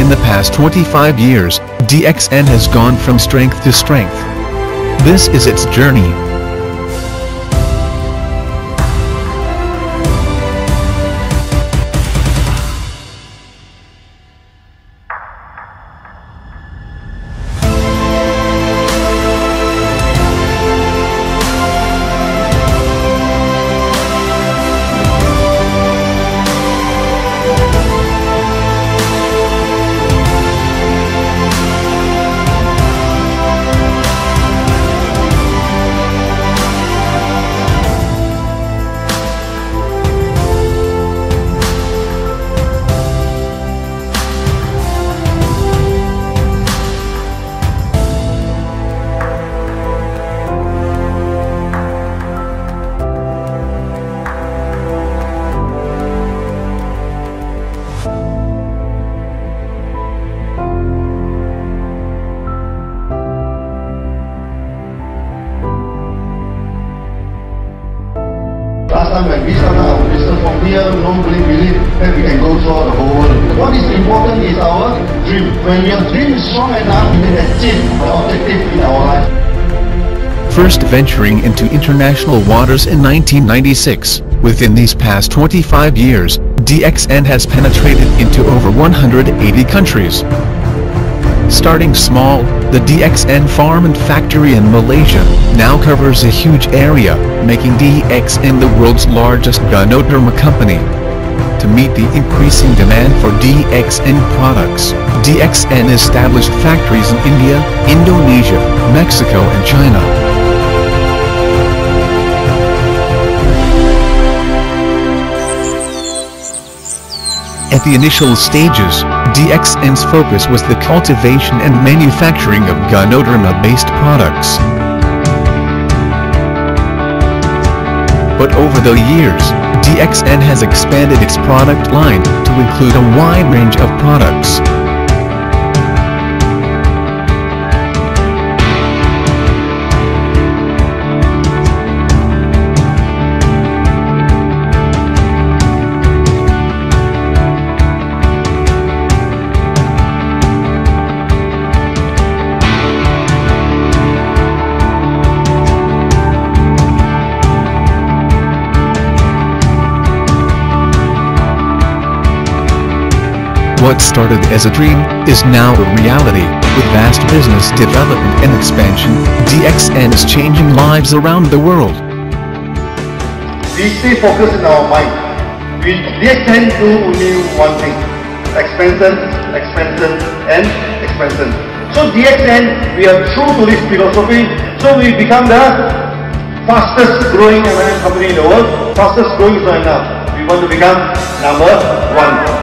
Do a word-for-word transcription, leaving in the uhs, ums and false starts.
In the past twenty-five years, D X N has gone from strength to strength. This is its journey. Last time when we started our business from here, nobody believed that we can go through the whole world. What is important is our dream. When your dream is strong enough, we can achieve the objective in our life. First venturing into international waters in nineteen ninety-six, within these past twenty-five years, D X N has penetrated into over one hundred eighty countries. Starting small, the D X N farm and factory in Malaysia now covers a huge area, making D X N the world's largest Ganoderma company. To meet the increasing demand for D X N products, D X N established factories in India, Indonesia, Mexico and China. At the initial stages, D X N's focus was the cultivation and manufacturing of Ganoderma-based products. But over the years, D X N has expanded its product line to include a wide range of products. What started as a dream is now a reality. With vast business development and expansion, D X N is changing lives around the world. We stay focused in our mind. We D X N do only one thing: expansion, expansion, and expansion. So D X N, we are true to this philosophy. So we become the fastest growing M L M company in the world. Fastest growing is not enough. We want to become number one.